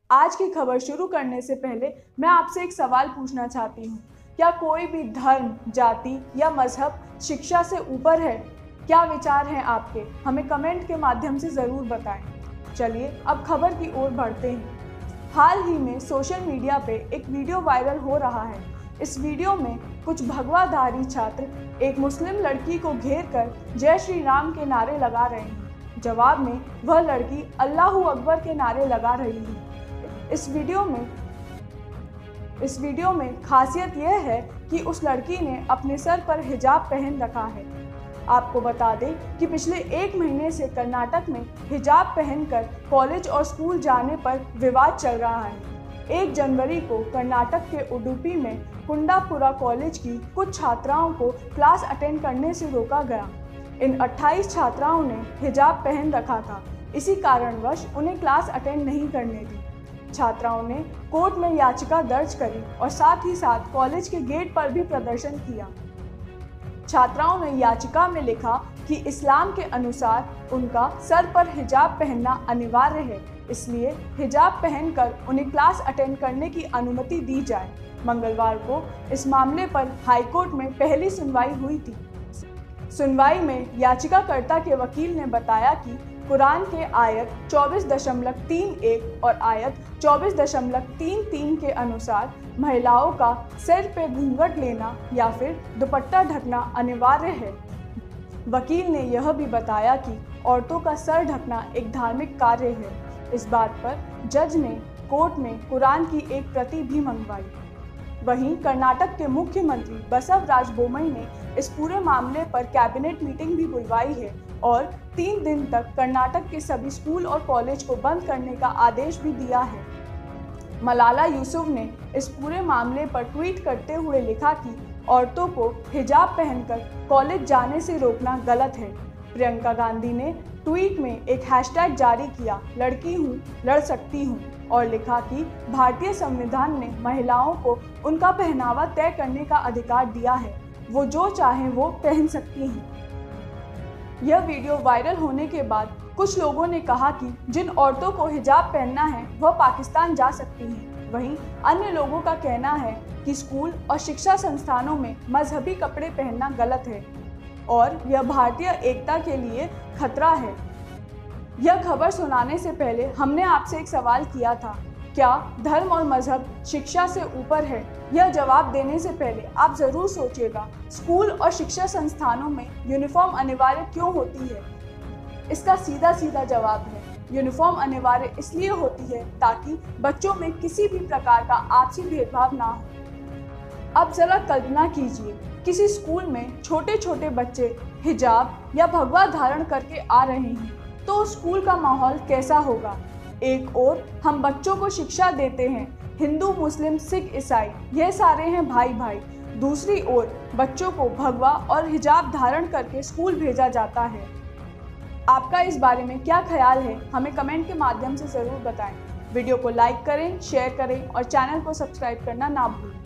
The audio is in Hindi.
आज की खबर शुरू करने से पहले मैं आपसे एक सवाल पूछना चाहती हूँ। क्या कोई भी धर्म, जाति या मजहब शिक्षा से ऊपर है? क्या विचार हैं आपके? हमें कमेंट के माध्यम से ज़रूर बताएं। चलिए अब खबर की ओर बढ़ते हैं। हाल ही में सोशल मीडिया पे एक वीडियो वायरल हो रहा है। इस वीडियो में कुछ भगवाधारी छात्र एक मुस्लिम लड़की को घेर कर जय श्री राम के नारे लगा रहे हैं। जवाब में वह लड़की अल्लाहू अकबर के नारे लगा रही है। इस वीडियो में खासियत यह है कि उस लड़की ने अपने सर पर हिजाब पहन रखा है। आपको बता दें कि पिछले 1 महीने से कर्नाटक में हिजाब पहनकर कॉलेज और स्कूल जाने पर विवाद चल रहा है। 1 जनवरी को कर्नाटक के उडुपी में कुंडापुरा कॉलेज की कुछ छात्राओं को क्लास अटेंड करने से रोका गया। इन 28 छात्राओं ने हिजाब पहन रखा था। इसी कारणवश उन्हें क्लास अटेंड नहीं करने दी। छात्राओं ने कोर्ट में याचिका दर्ज करी और साथ ही साथ कॉलेज के गेट पर भी प्रदर्शन किया। छात्राओं ने याचिका में लिखा कि इस्लाम के अनुसार उनका सर पर हिजाब पहनना अनिवार्य है, इसलिए हिजाब पहनकर उन्हें क्लास अटेंड करने की अनुमति दी जाए। मंगलवार को इस मामले पर हाईकोर्ट में पहली सुनवाई हुई थी। सुनवाई में याचिकाकर्ता के वकील ने बताया कि कुरान के आयत 24.31 और आयत 24.33 के अनुसार महिलाओं का सिर पे घूंघट लेना या फिर दुपट्टा ढकना अनिवार्य है। वकील ने यह भी बताया कि औरतों का सर ढकना एक धार्मिक कार्य है। इस बात पर जज ने कोर्ट में कुरान की एक प्रति भी मंगवाई। वहीं कर्नाटक के मुख्यमंत्री बसवराज बोम्मई ने इस पूरे मामले पर कैबिनेट मीटिंग भी बुलवाई है और 3 दिन तक कर्नाटक के सभी स्कूल और कॉलेज को बंद करने का आदेश भी दिया है। मलाला यूसुफ ने इस पूरे मामले पर ट्वीट करते हुए लिखा कि औरतों को हिजाब पहनकर कॉलेज जाने से रोकना गलत है। प्रियंका गांधी ने ट्वीट में एक हैशटैग जारी किया, लड़की हूँ, लड़ सकती हूँ, और लिखा कि भारतीय संविधान ने महिलाओं को उनका पहनावा तय करने का अधिकार दिया है, वो जो चाहें वो पहन सकती हैं। यह वीडियो वायरल होने के बाद कुछ लोगों ने कहा कि जिन औरतों को हिजाब पहनना है वह पाकिस्तान जा सकती हैं। वहीं अन्य लोगों का कहना है कि स्कूल और शिक्षा संस्थानों में मजहबी कपड़े पहनना गलत है और यह भारतीय एकता के लिए खतरा है। यह खबर सुनाने से पहले हमने आपसे एक सवाल किया था, क्या धर्म और मजहब शिक्षा से ऊपर है? यह जवाब देने से पहले आप ज़रूर सोचिएगा, स्कूल और शिक्षा संस्थानों में यूनिफॉर्म अनिवार्य क्यों होती है? इसका सीधा सीधा जवाब है, यूनिफॉर्म अनिवार्य इसलिए होती है ताकि बच्चों में किसी भी प्रकार का आपसी भेदभाव ना हो। अब जरा कल्पना कीजिए, किसी स्कूल में छोटे छोटे बच्चे हिजाब या भगवा धारण करके आ रहे हैं, तो स्कूल का माहौल कैसा होगा? एक ओर हम बच्चों को शिक्षा देते हैं, हिंदू, मुस्लिम, सिख, ईसाई ये सारे हैं भाई भाई। दूसरी ओर बच्चों को भगवा और हिजाब धारण करके स्कूल भेजा जाता है। आपका इस बारे में क्या ख्याल है? हमें कमेंट के माध्यम से ज़रूर बताएं। वीडियो को लाइक करें, शेयर करें और चैनल को सब्सक्राइब करना ना भूलें।